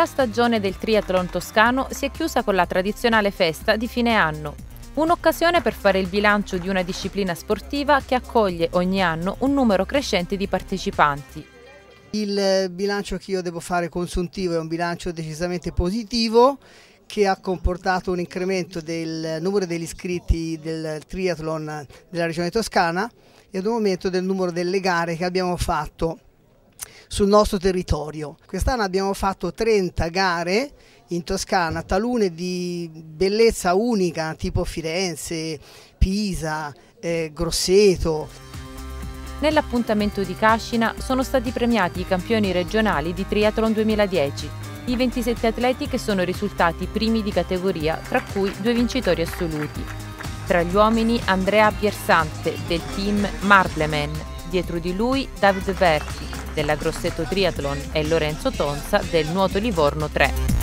La stagione del triathlon toscano si è chiusa con la tradizionale festa di fine anno. Un'occasione per fare il bilancio di una disciplina sportiva che accoglie ogni anno un numero crescente di partecipanti. Il bilancio che io devo fare consuntivo è un bilancio decisamente positivo, che ha comportato un incremento del numero degli iscritti del triathlon della regione toscana e ad un aumento del numero delle gare che abbiamo fatto sul nostro territorio. Quest'anno abbiamo fatto 30 gare in Toscana, talune di bellezza unica, tipo Firenze, Pisa, Grosseto. Nell'appuntamento di Cascina sono stati premiati i campioni regionali di Triathlon 2010, i 27 atleti che sono risultati primi di categoria, tra cui 2 vincitori assoluti. Tra gli uomini Andrea Piersante del team Marbleman, dietro di lui David Verti della Grosseto Triathlon e Lorenzo Tonza del Nuoto Livorno 3.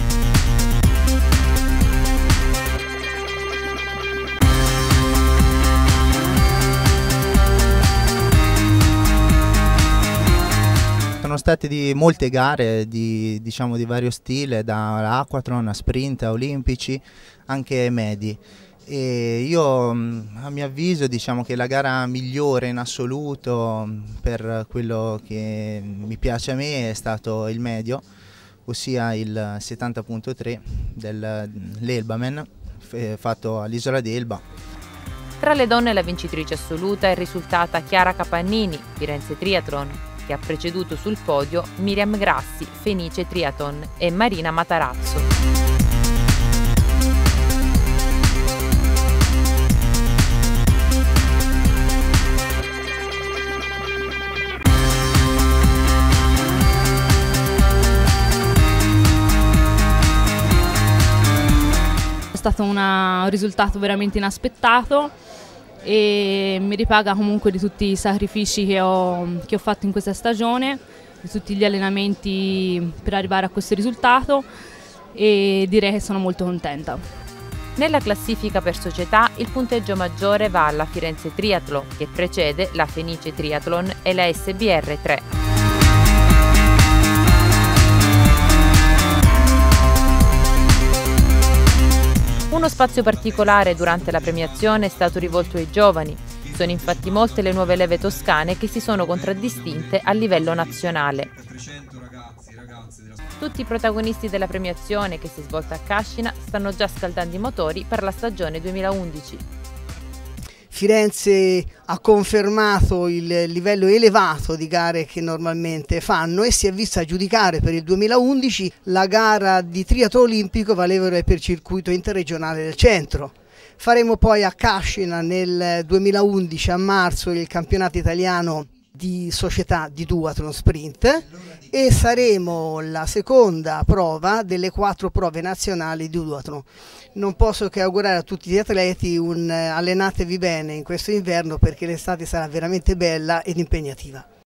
Sono state molte gare di vario stile, da aquathlon a sprint, a olimpici, anche medi. E io a mio avviso che la gara migliore in assoluto per quello che mi piace a me è stato il medio, ossia il 70.3 dell'Elbaman fatto all'isola d'Elba. Tra le donne la vincitrice assoluta è risultata Chiara Capannini, Firenze Triathlon, che ha preceduto sul podio Miriam Grassi, Fenice Triathlon e Marina Matarazzo. È stato un risultato veramente inaspettato e mi ripaga comunque di tutti i sacrifici che ho fatto in questa stagione, di tutti gli allenamenti per arrivare a questo risultato, e direi che sono molto contenta. Nella classifica per società il punteggio maggiore va alla Firenze Triathlon, che precede la Fenice Triathlon e la SBR 3. Uno spazio particolare durante la premiazione è stato rivolto ai giovani. Sono infatti molte le nuove leve toscane che si sono contraddistinte a livello nazionale. Tutti i protagonisti della premiazione, che si è svolta a Cascina, stanno già scaldando i motori per la stagione 2011. Firenze ha confermato il livello elevato di gare che normalmente fanno e si è vista giudicare per il 2011 la gara di triathlon olimpico valevole per il circuito interregionale del centro. Faremo poi a Cascina nel 2011 a marzo il campionato italiano di società di duathlon sprint e saremo la seconda prova delle 4 prove nazionali di duathlon. Non posso che augurare a tutti gli atleti allenatevi bene in questo inverno, perché l'estate sarà veramente bella ed impegnativa.